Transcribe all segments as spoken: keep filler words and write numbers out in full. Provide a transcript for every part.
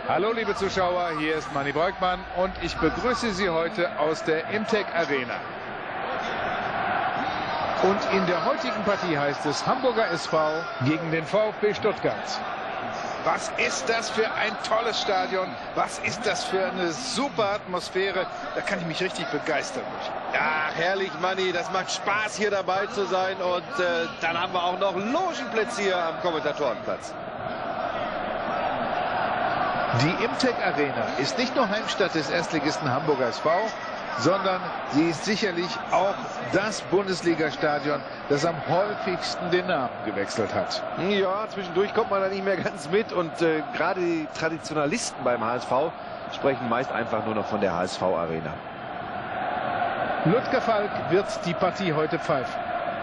Hallo liebe Zuschauer, hier ist Manni Breukmann und ich begrüße Sie heute aus der Imtech Arena. Und in der heutigen Partie heißt es Hamburger S V gegen den VfB Stuttgart. Was ist das für ein tolles Stadion? Was ist das für eine super Atmosphäre? Da kann ich mich richtig begeistern. Ja, herrlich, Manni. Das macht Spaß, hier dabei zu sein. Und äh, dann haben wir auch noch Logenplätze hier am Kommentatorenplatz. Die Imtech Arena ist nicht nur Heimstatt des Erstligisten Hamburger S V, sondern sie ist sicherlich auch das Bundesliga-Stadion, das am häufigsten den Namen gewechselt hat. Ja, zwischendurch kommt man da nicht mehr ganz mit. Und äh, gerade die Traditionalisten beim H S V sprechen meist einfach nur noch von der H S V-Arena. Ludger Falk wird die Partie heute pfeifen.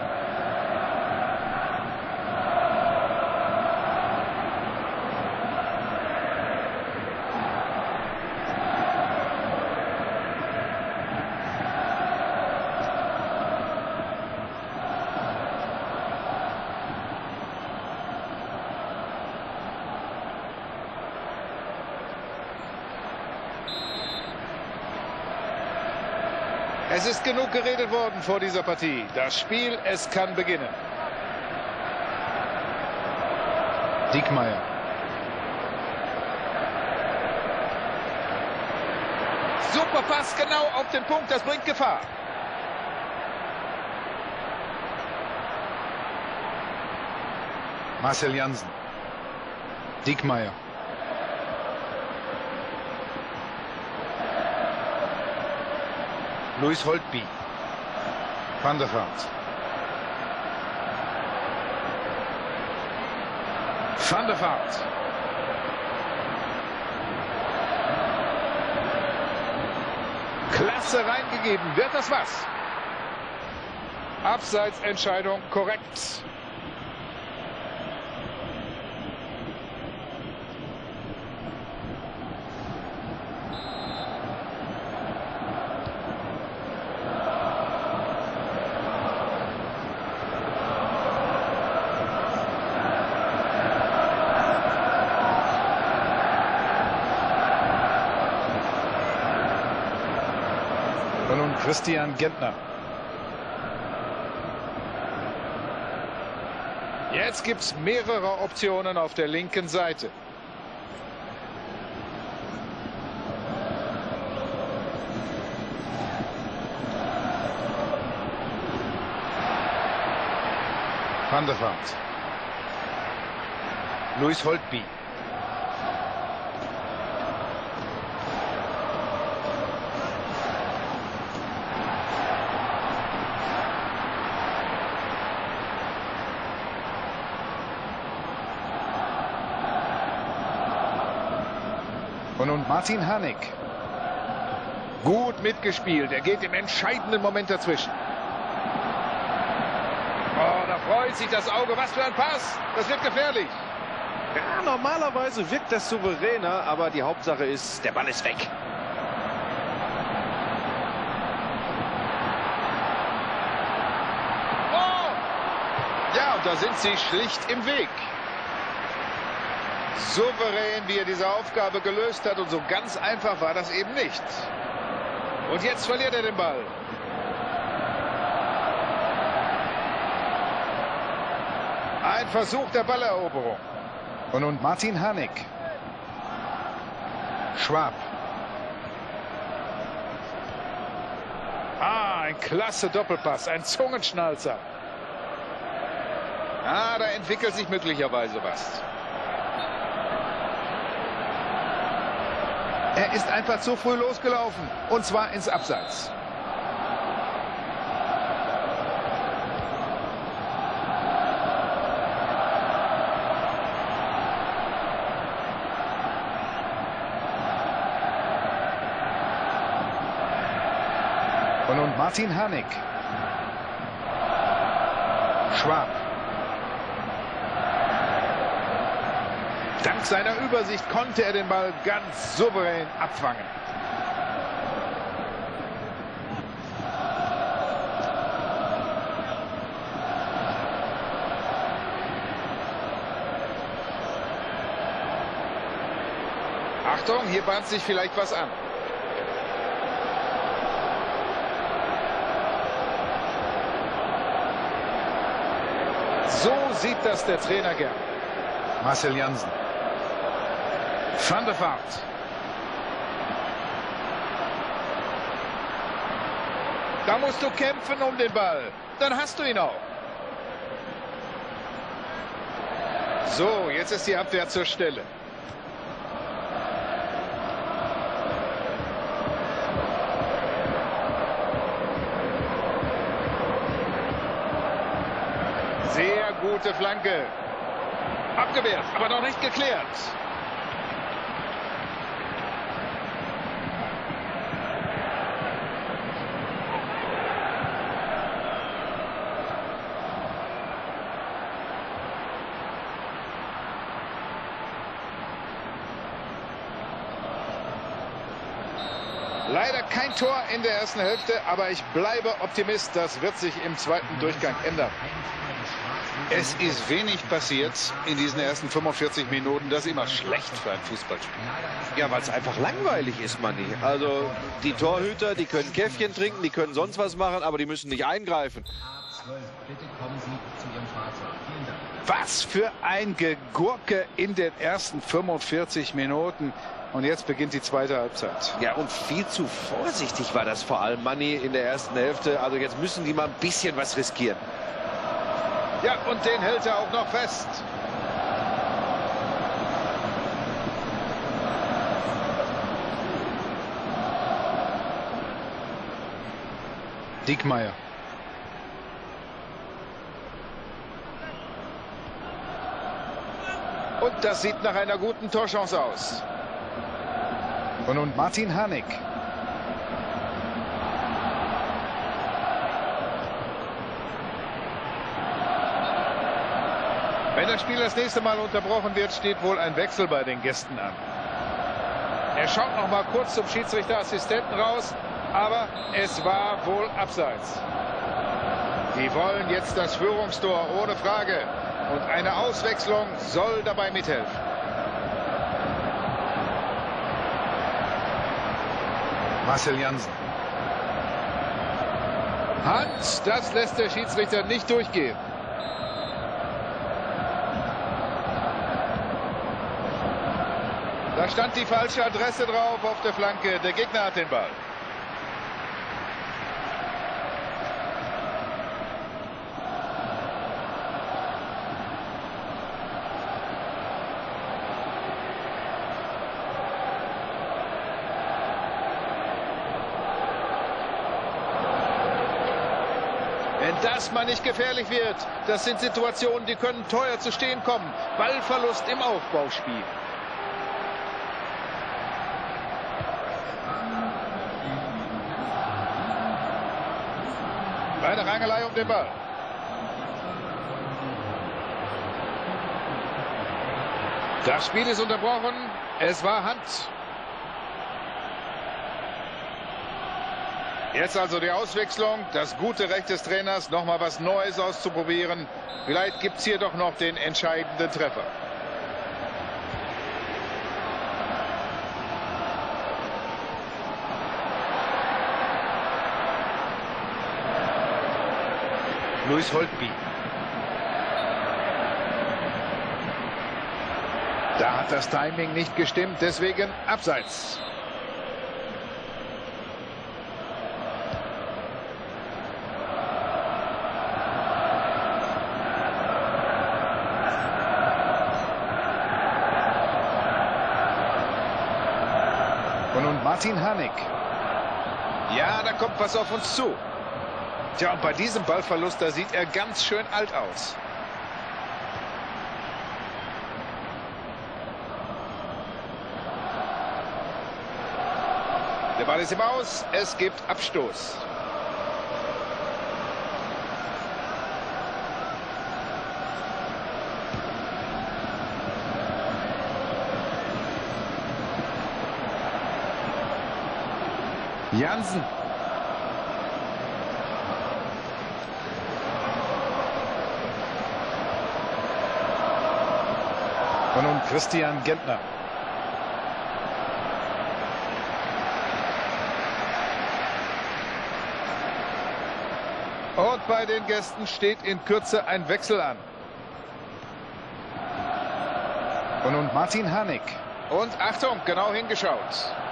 Es ist genug geredet worden vor dieser Partie. Das Spiel, es kann beginnen. Diekmeyer. Super Pass, genau auf den Punkt, das bringt Gefahr. Marcel Jansen. Diekmeyer. Louis Holtby. Van der Vaart. Van der Vaart. Klasse reingegeben. Wird das was? Abseitsentscheidung korrekt. Und nun Christian Gentner. Jetzt gibt es mehrere Optionen auf der linken Seite. Van der Vaart. Louis Holtby. Und nun Martin Harnik. Gut mitgespielt. Er geht im entscheidenden Moment dazwischen. Oh, da freut sich das Auge. Was für ein Pass. Das wird gefährlich. Ja, normalerweise wirkt das souveräner, aber die Hauptsache ist, der Ball ist weg. Oh! Ja, und da sind sie schlicht im Weg. Souverän, wie er diese Aufgabe gelöst hat, und so ganz einfach war das eben nicht. Und jetzt verliert er den Ball. Ein Versuch der Balleroberung. Und nun Martin Harnik. Schwab. Ah, ein klasse Doppelpass, ein Zungenschnalzer. Ah, da entwickelt sich möglicherweise was. Er ist einfach zu früh losgelaufen, und zwar ins Abseits. Und nun Martin Harnik. Schwab. Dank seiner Übersicht konnte er den Ball ganz souverän abfangen. Achtung, hier bahnt sich vielleicht was an. So sieht das der Trainer gern. Marcel Jansen. Van der Vaart. Da musst du kämpfen um den Ball. Dann hast du ihn auch. So, jetzt ist die Abwehr zur Stelle. Sehr gute Flanke. Abgewehrt, aber noch nicht geklärt. Leider kein Tor in der ersten Hälfte, aber ich bleibe Optimist. Das wird sich im zweiten Durchgang ändern. Es ist wenig passiert in diesen ersten fünfundvierzig Minuten. Das ist immer schlecht für ein Fußballspiel. Ja, weil es einfach langweilig ist, Manni. Also die Torhüter, die können Käffchen trinken, die können sonst was machen, aber die müssen nicht eingreifen. Was für ein Gegurke in den ersten fünfundvierzig Minuten. Und jetzt beginnt die zweite Halbzeit. Ja, und viel zu vorsichtig war das vor allem, Manni, in der ersten Hälfte. Also jetzt müssen die mal ein bisschen was riskieren. Ja, und den hält er auch noch fest. Diekmeyer. Und das sieht nach einer guten Torchance aus. Und nun Martin Harnik. Wenn das Spiel das nächste Mal unterbrochen wird, steht wohl ein Wechsel bei den Gästen an. Er schaut noch mal kurz zum Schiedsrichterassistenten raus, aber es war wohl abseits. Die wollen jetzt das Führungstor, ohne Frage. Und eine Auswechslung soll dabei mithelfen. Marcel Jansen. Hand, das lässt der Schiedsrichter nicht durchgehen. Da stand die falsche Adresse drauf auf der Flanke. Der Gegner hat den Ball. Wenn das mal nicht gefährlich wird, das sind Situationen, die können teuer zu stehen kommen. Ballverlust im Aufbauspiel. Eine Rangelei um den Ball. Das Spiel ist unterbrochen. Es war Hand. Jetzt also die Auswechslung. Das gute Recht des Trainers, noch mal was Neues auszuprobieren. Vielleicht gibt es hier doch noch den entscheidenden Treffer. Luis Holtby. Da hat das Timing nicht gestimmt, deswegen abseits. Und nun Martin Harnik. Ja, da kommt was auf uns zu. Tja, und bei diesem Ballverlust, da sieht er ganz schön alt aus. Der Ball ist im Aus, es gibt Abstoß. Jansen. Und nun Christian Gentner. bei den Gästen steht in Kürze ein Wechsel an. Und nun Martin Harnik. Und Achtung, genau hingeschaut.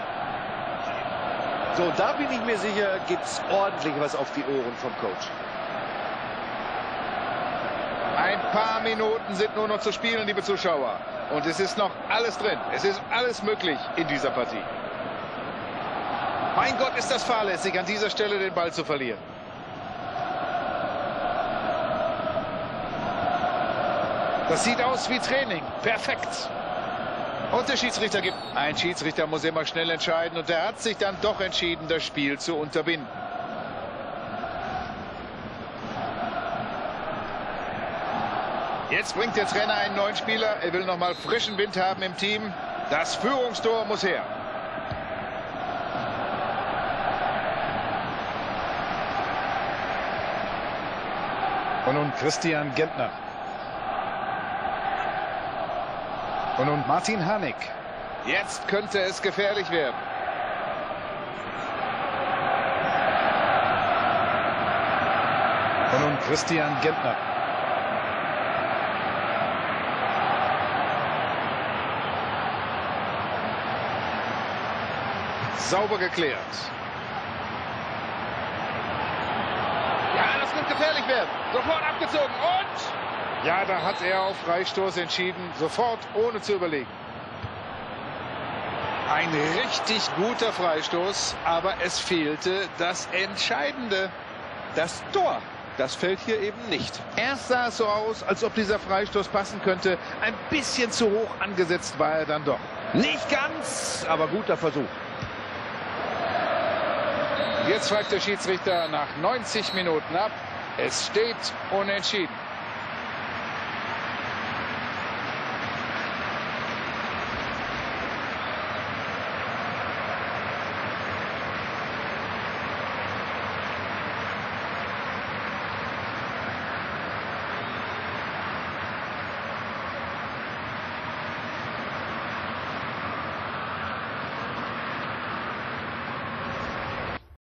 So, da bin ich mir sicher, gibt es ordentlich was auf die Ohren vom Coach. Ein paar Minuten sind nur noch zu spielen, liebe Zuschauer. Und es ist noch alles drin. Es ist alles möglich in dieser Partie. Mein Gott, ist das fahrlässig, an dieser Stelle den Ball zu verlieren. Das sieht aus wie Training. Perfekt. Und der Schiedsrichter gibt. Ein Schiedsrichter muss immer schnell entscheiden. Und der hat sich dann doch entschieden, das Spiel zu unterbinden. Jetzt bringt der Trainer einen neuen Spieler. Er will noch mal frischen Wind haben im Team. Das Führungstor muss her. Und nun Christian Gentner. Und nun Martin Harnik. Jetzt könnte es gefährlich werden. Und nun Christian Gentner. Sauber geklärt. Ja, das wird gefährlich werden. Sofort abgezogen und... Ja, da hat er auf Freistoß entschieden. Sofort, ohne zu überlegen. Ein richtig guter Freistoß, aber es fehlte das Entscheidende. Das Tor, das fällt hier eben nicht. Erst sah es so aus, als ob dieser Freistoß passen könnte. Ein bisschen zu hoch angesetzt war er dann doch. Nicht ganz, aber guter Versuch. Jetzt pfeift der Schiedsrichter nach neunzig Minuten ab. Es steht unentschieden.